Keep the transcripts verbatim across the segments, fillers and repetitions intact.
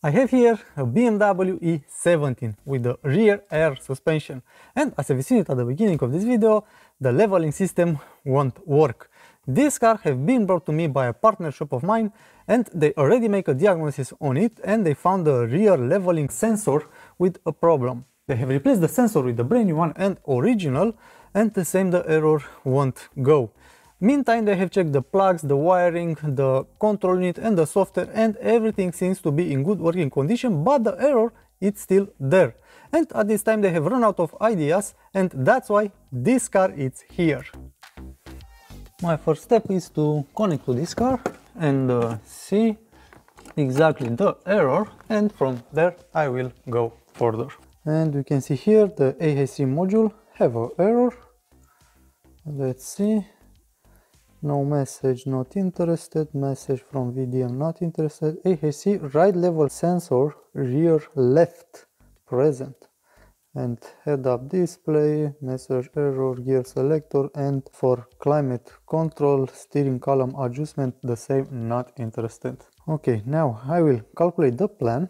I have here a B M W E seventeen with the rear air suspension, and as you've seen it at the beginning of this video, the leveling system won't work. This car have been brought to me by a partner shop of mine, and they already make a diagnosis on it, and they found the rear leveling sensor with a problem. They have replaced the sensor with the brand new one and original, and the same the error won't go. Meantime, they have checked the plugs, the wiring, the control unit and the software, and everything seems to be in good working condition, but the error is still there. And at this time they have run out of ideas, and that's why this car is here. My first step is to connect to this car and uh, see exactly the error, and from there I will go further. And we can see here the A H C module have an error. Let's see. No message, not interested. Message from V D M, not interested. A H C right level sensor, rear left, present. And head-up display, message error, gear selector, and for climate control, steering column adjustment, the same, not interested. Okay, now I will calculate the plan.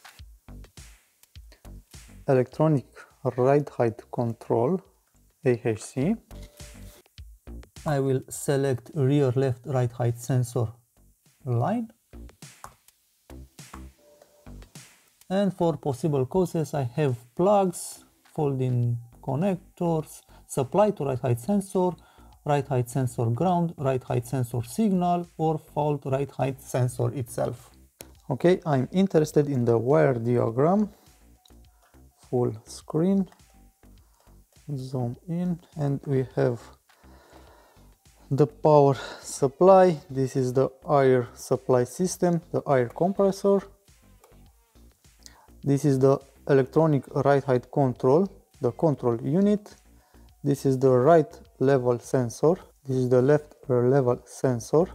Electronic ride height control, A H C. I will select rear left right height sensor line, and for possible causes I have plugs, folding connectors, supply to right height sensor, right height sensor ground, right height sensor signal, or fault right height sensor itself. Okay, I'm interested in the wire diagram, full screen, zoom in, and we have the power supply. This is the air supply system, the air compressor. This is the electronic right height control, the control unit. This is the right level sensor. This is the left level sensor.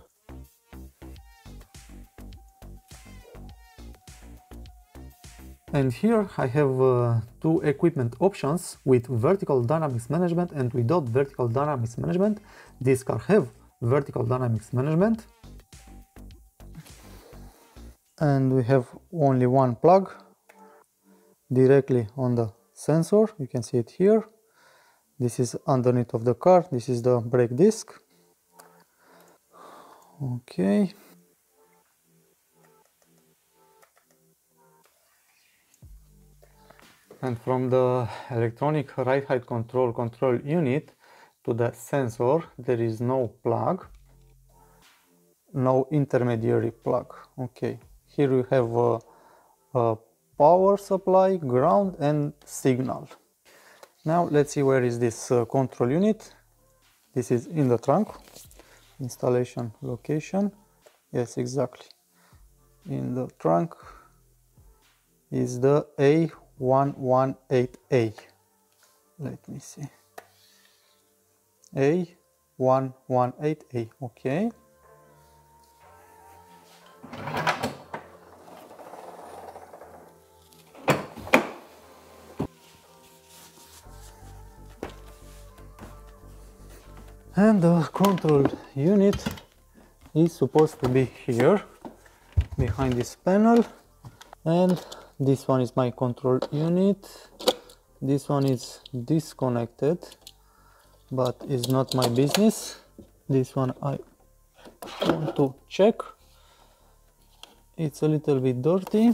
And here I have uh, two equipment options with vertical dynamics management and without vertical dynamics management. This car have vertical dynamics management. And we have only one plug directly on the sensor. You can see it here. This is underneath of the car. This is the brake disc. Okay. And from the electronic right height control control unit to the sensor, there is no plug, no intermediary plug. Okay, here we have a, a power supply, ground and signal. Now let's see where is this uh, control unit. This is in the trunk. Installation location. Yes, exactly. In the trunk is the A one one eight A. Let me see. A one one eight A. Okay. And the control unit is supposed to be here behind this panel, and this one is my control unit. This one is disconnected, but it's not my business. This one I want to check. It's a little bit dirty.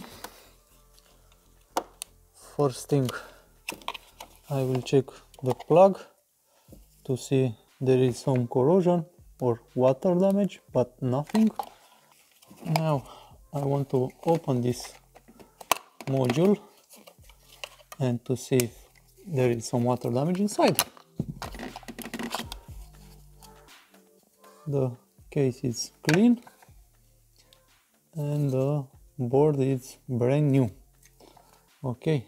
First thing, I will check the plug to see there is some corrosion or water damage, but nothing. Now I want to open this module and to see if there is some water damage inside. The case is clean and the board is brand new. Okay,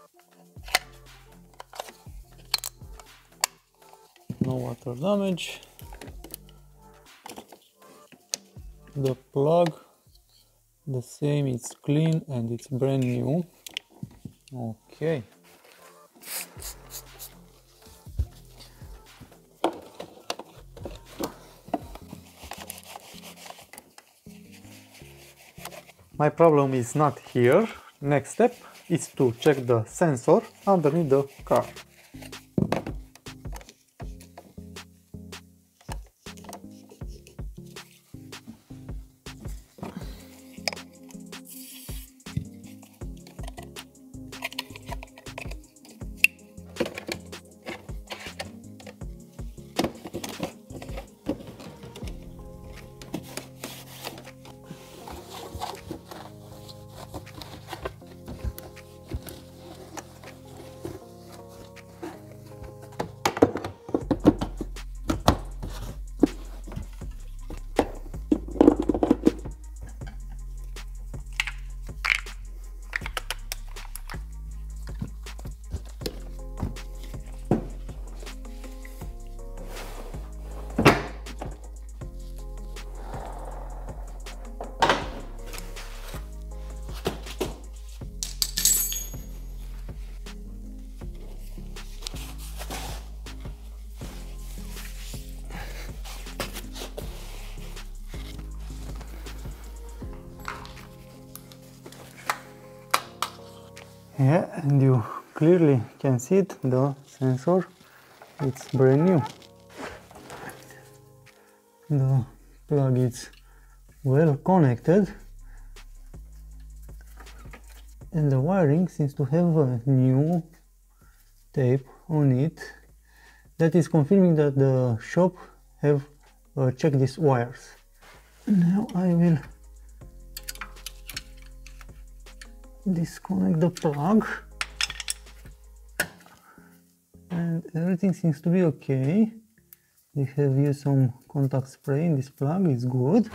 no water damage. The plug, the same, it's clean and it's brand new. Okay. my problem is not here. Next step is to check the sensor underneath the car. Yeah, and you clearly can see it, the sensor, it's brand new. The plug is well connected and the wiring seems to have a new tape on it that is confirming that the shop have uh, checked these wires. Now I will disconnect the plug and everything seems to be okay. They have used some contact spray in this plug, it's good.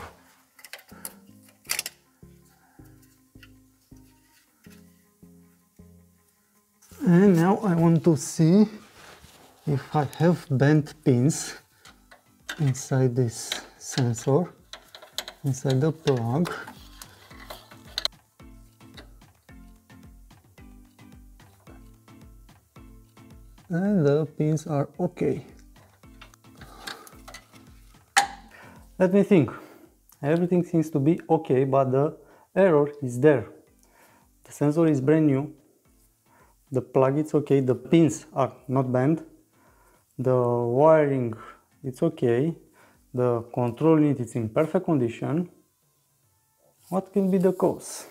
And now I want to see if I have bent pins inside this sensor, inside the plug. And the pins are okay. Let me think. Everything seems to be okay, but the error is there. The sensor is brand new. The plug is okay. The pins are not bent. The wiring it's okay. The control unit is in perfect condition. What can be the cause?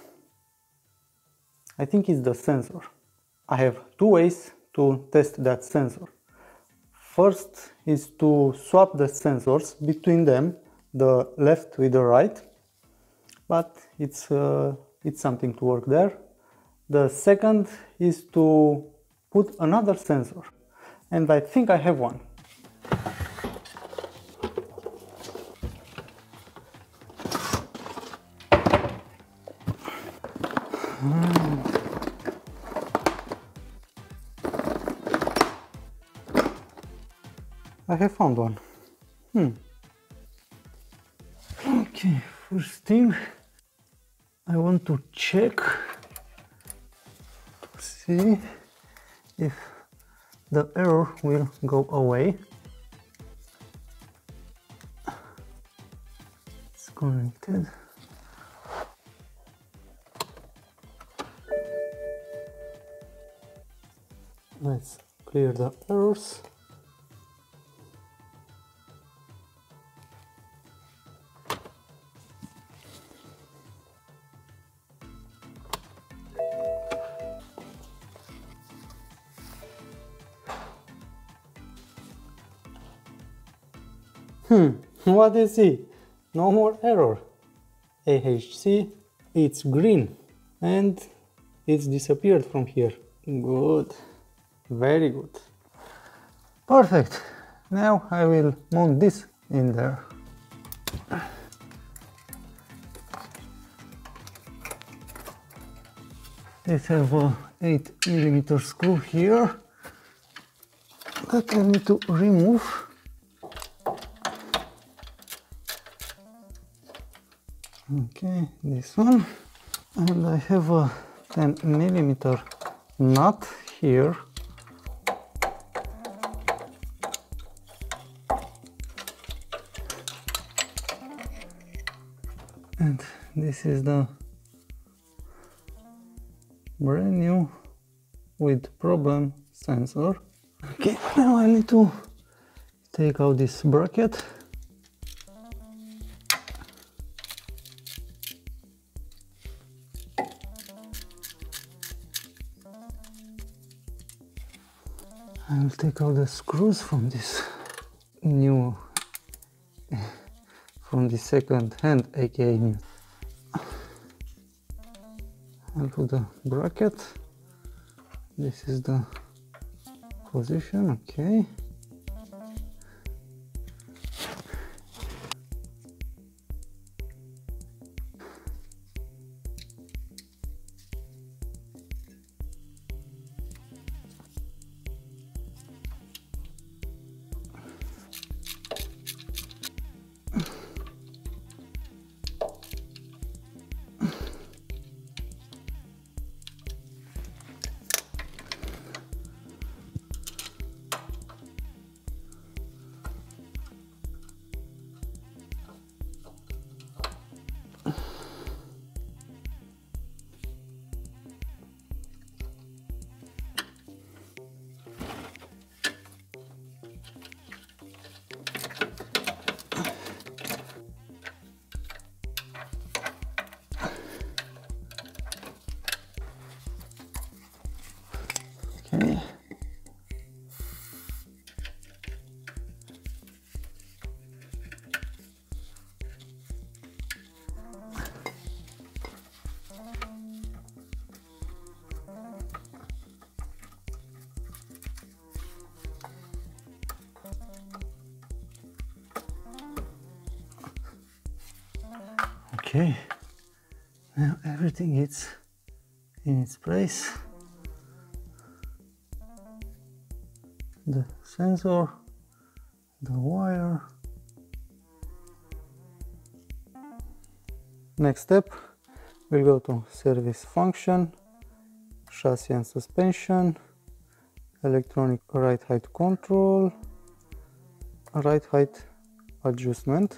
I think it's the sensor. I have two ways to test that sensor. First is to swap the sensors between them, the left with the right, but it's, uh, it's something to work there. The second is to put another sensor, and I think I have one. I have found one. Hmm. Okay, first thing, I want to check to see if the error will go away. It's connected. Let's clear the errors. Hmm, what do you see? No more error. A H C, it's green and it's disappeared from here. Good, very good. Perfect. Now I will mount this in there. Let's have a eight millimeter screw here that I need to remove. Okay, this one, and I have a ten millimeter nut here. And this is the brand new with problem sensor. Okay, now I need to take out this bracket. I will take out the screws from this new, from the second hand, aka new. I'll put the bracket. This is the position, okay. Okay. Okay, now everything is in its place. The sensor, the wire. Next step, we'll go to service function, chassis and suspension, electronic ride height control, ride height adjustment.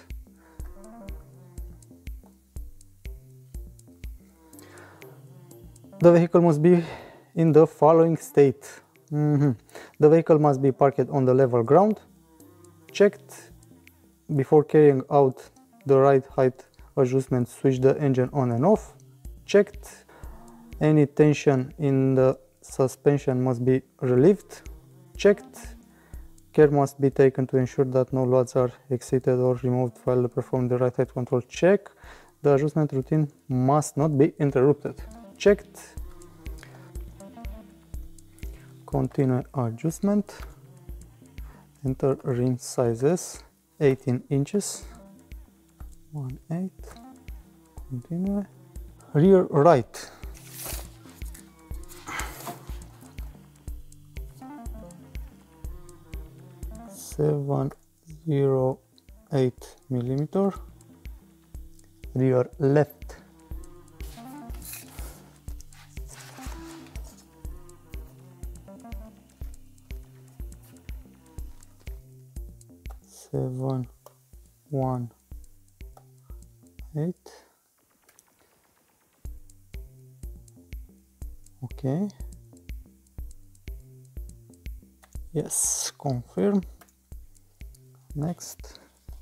The vehicle must be in the following state. Mm-hmm. The vehicle must be parked on the level ground, checked before carrying out the ride height adjustment, switch the engine on and off, checked any tension in the suspension must be relieved, checked care must be taken to ensure that no loads are exited or removed while performing the ride height control check, the adjustment routine must not be interrupted, checked. Continue adjustment, enter rim sizes, eighteen inches, one eight, continue, rear right, seven zero eight millimeter, rear left, seven one eight. Okay. Yes, confirm. Next.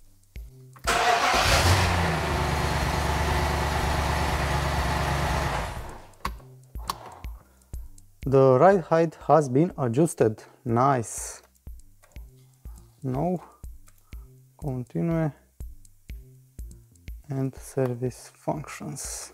The ride height has been adjusted. Nice. Now continue and service functions.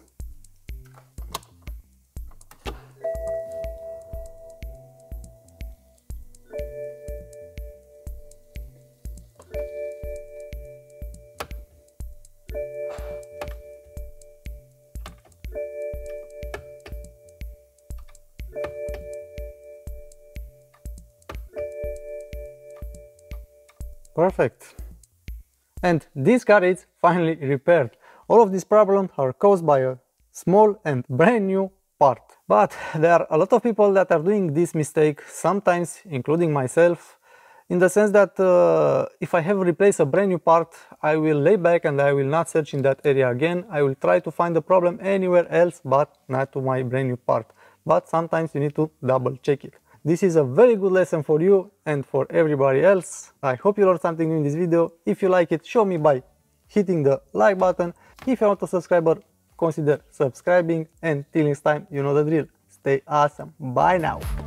Perfect. And this car is finally repaired. All of these problems are caused by a small and brand new part. But there are a lot of people that are doing this mistake, sometimes including myself, in the sense that uh, if I have replaced a brand new part, I will lay back and I will not search in that area again. I will try to find the problem anywhere else but not to my brand new part. but sometimes you need to double check it. This is a very good lesson for you and for everybody else. I hope you learned something new in this video. If you like it, show me by hitting the like button. If you're not a subscriber, consider subscribing, and till next time, you know the drill. Stay awesome. Bye now.